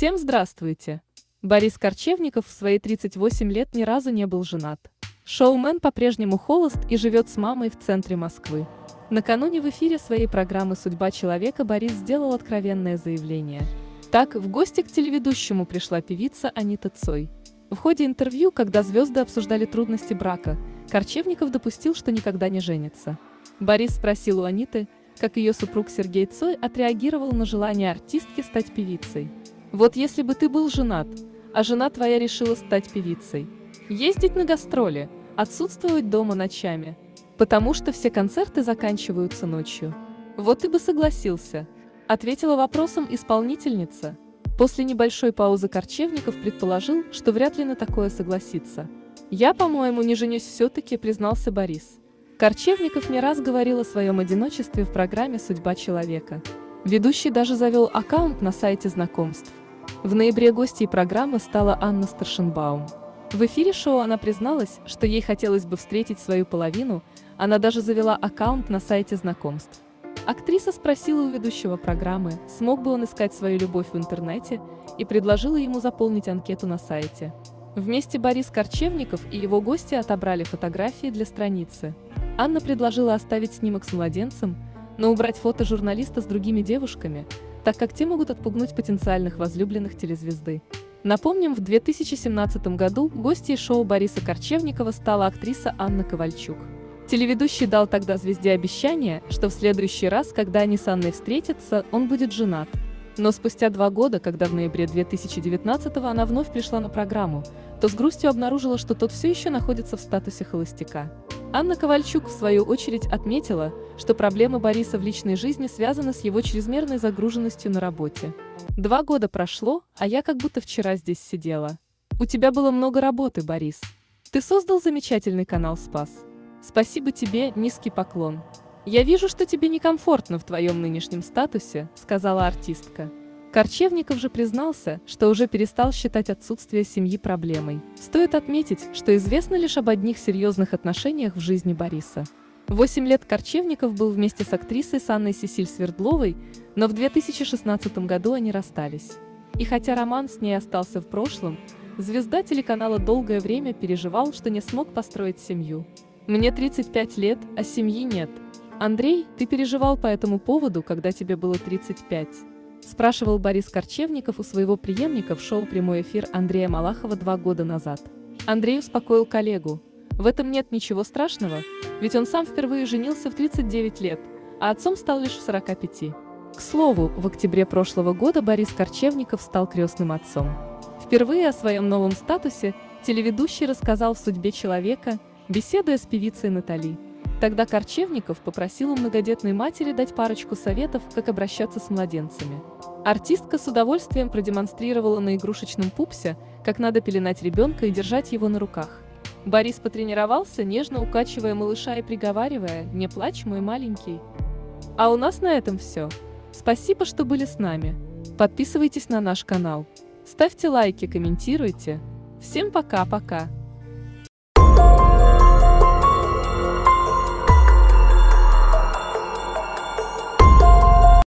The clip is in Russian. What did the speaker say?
Всем здравствуйте! Борис Корчевников в свои 38 лет ни разу не был женат. Шоумен по-прежнему холост и живет с мамой в центре Москвы. Накануне в эфире своей программы «Судьба человека» Борис сделал откровенное заявление. Так, в гости к телеведущему пришла певица Анита Цой. В ходе интервью, когда звезды обсуждали трудности брака, Корчевников допустил, что никогда не женится. Борис спросил у Аниты, как ее супруг Сергей Цой отреагировал на желание артистки стать певицей. «Вот если бы ты был женат, а жена твоя решила стать певицей, ездить на гастроли, отсутствовать дома ночами, потому что все концерты заканчиваются ночью. Вот ты бы согласился», — ответила вопросом исполнительница. После небольшой паузы Корчевников предположил, что вряд ли на такое согласится. «Я, по-моему, не женюсь все-таки», — признался Борис. Корчевников не раз говорил о своем одиночестве в программе «Судьба человека». Ведущий даже завел аккаунт на сайте знакомств. В ноябре гостьей программы стала Анна Старшенбаум. В эфире шоу она призналась, что ей хотелось бы встретить свою половину, она даже завела аккаунт на сайте знакомств. Актриса спросила у ведущего программы, смог бы он искать свою любовь в интернете, и предложила ему заполнить анкету на сайте. Вместе Борис Корчевников и его гости отобрали фотографии для страницы. Анна предложила оставить снимок с младенцем, но убрать фото журналиста с другими девушками, так как те могут отпугнуть потенциальных возлюбленных телезвезды. Напомним, в 2017 году гостьей шоу Бориса Корчевникова стала актриса Анна Ковальчук. Телеведущий дал тогда звезде обещание, что в следующий раз, когда они с Анной встретятся, он будет женат. Но спустя 2 года, когда в ноябре 2019-го она вновь пришла на программу, то с грустью обнаружила, что тот все еще находится в статусе холостяка. Анна Ковальчук, в свою очередь, отметила, что проблемы Бориса в личной жизни связаны с его чрезмерной загруженностью на работе. 2 года прошло, а я как будто вчера здесь сидела. У тебя было много работы, Борис. Ты создал замечательный канал «Спас». Спасибо тебе, низкий поклон. Я вижу, что тебе некомфортно в твоем нынешнем статусе, сказала артистка. Корчевников же признался, что уже перестал считать отсутствие семьи проблемой. Стоит отметить, что известно лишь об одних серьезных отношениях в жизни Бориса. 8 лет Корчевников был вместе с актрисой Анной Сесиль Свердловой, но в 2016 году они расстались. И хотя роман с ней остался в прошлом, звезда телеканала долгое время переживал, что не смог построить семью. «Мне 35 лет, а семьи нет. Андрей, ты переживал по этому поводу, когда тебе было 35?» спрашивал Борис Корчевников у своего преемника в шоу «Прямой эфир» Андрея Малахова 2 года назад. Андрей успокоил коллегу. В этом нет ничего страшного, ведь он сам впервые женился в 39 лет, а отцом стал лишь в 45. К слову, в октябре прошлого года Борис Корчевников стал крестным отцом. Впервые о своем новом статусе телеведущий рассказал в «Судьбе человека», беседуя с певицей Натали. Тогда Корчевников попросил у многодетной матери дать парочку советов, как обращаться с младенцами. Артистка с удовольствием продемонстрировала на игрушечном пупсе, как надо пеленать ребенка и держать его на руках. Борис потренировался, нежно укачивая малыша и приговаривая: «Не плачь, мой маленький». А у нас на этом все. Спасибо, что были с нами. Подписывайтесь на наш канал. Ставьте лайки, комментируйте. Всем пока-пока.